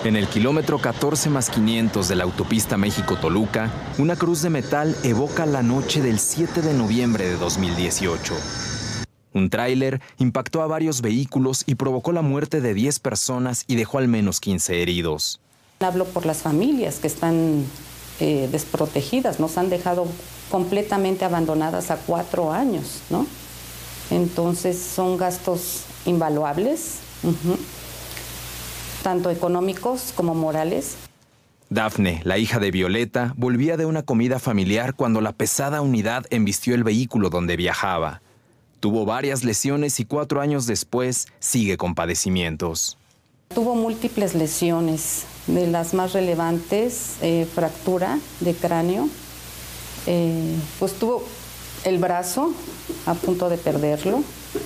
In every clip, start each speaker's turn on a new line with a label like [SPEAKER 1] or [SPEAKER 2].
[SPEAKER 1] En el kilómetro 14+500 de la autopista México-Toluca, una cruz de metal evoca la noche del 7 de noviembre de 2018. Un tráiler impactó a varios vehículos y provocó la muerte de 10 personas y dejó al menos 15 heridos.
[SPEAKER 2] Hablo por las familias que están desprotegidas, nos han dejado completamente abandonadas a 4 años, ¿no? Entonces son gastos invaluables. Tanto económicos como morales.
[SPEAKER 1] Dafne, la hija de Violeta, volvía de una comida familiar cuando la pesada unidad embistió el vehículo donde viajaba. Tuvo varias lesiones y 4 años después sigue con padecimientos.
[SPEAKER 2] Tuvo múltiples lesiones, de las más relevantes, fractura de cráneo, pues tuvo el brazo a punto de perderlo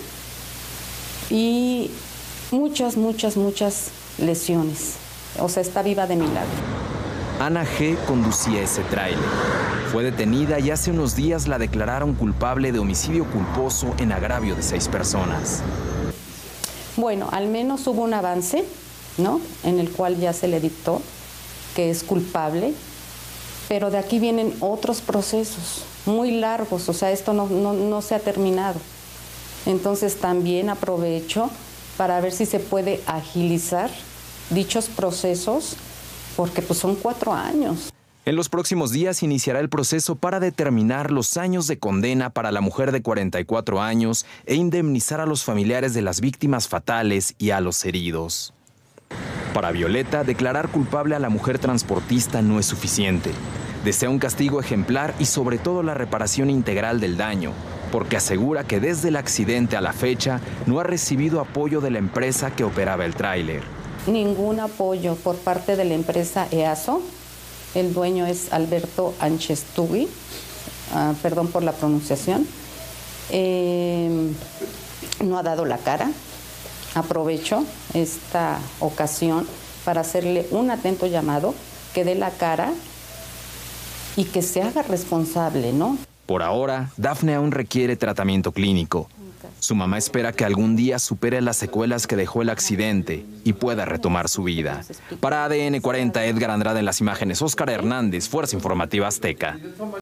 [SPEAKER 2] y muchas lesiones. O sea, está viva de milagro.
[SPEAKER 1] Ana G. conducía ese tráiler. Fue detenida y hace unos días la declararon culpable de homicidio culposo en agravio de 6 personas.
[SPEAKER 2] Bueno, al menos hubo un avance, ¿no? En el cual ya se le dictó que es culpable, pero de aquí vienen otros procesos muy largos, o sea, esto no se ha terminado. Entonces también aprovecho para ver si se puede agilizar dichos procesos, porque pues son 4 años.
[SPEAKER 1] En los próximos días iniciará el proceso para determinar los años de condena para la mujer de 44 años e indemnizar a los familiares de las víctimas fatales y a los heridos. Para Violeta, declarar culpable a la mujer transportista no es suficiente. Desea un castigo ejemplar y sobre todo la reparación integral del daño, porque asegura que desde el accidente a la fecha no ha recibido apoyo de la empresa que operaba el tráiler.
[SPEAKER 2] Ningún apoyo por parte de la empresa EASO. El dueño es Alberto Anchestugui, perdón por la pronunciación. No ha dado la cara. Aprovecho esta ocasión para hacerle un atento llamado, que dé la cara y que se haga responsable, ¿no?
[SPEAKER 1] Por ahora, Dafne aún requiere tratamiento clínico. Su mamá espera que algún día supere las secuelas que dejó el accidente y pueda retomar su vida. Para ADN 40, Edgar Andrade en las imágenes, Óscar Hernández, Fuerza Informativa Azteca.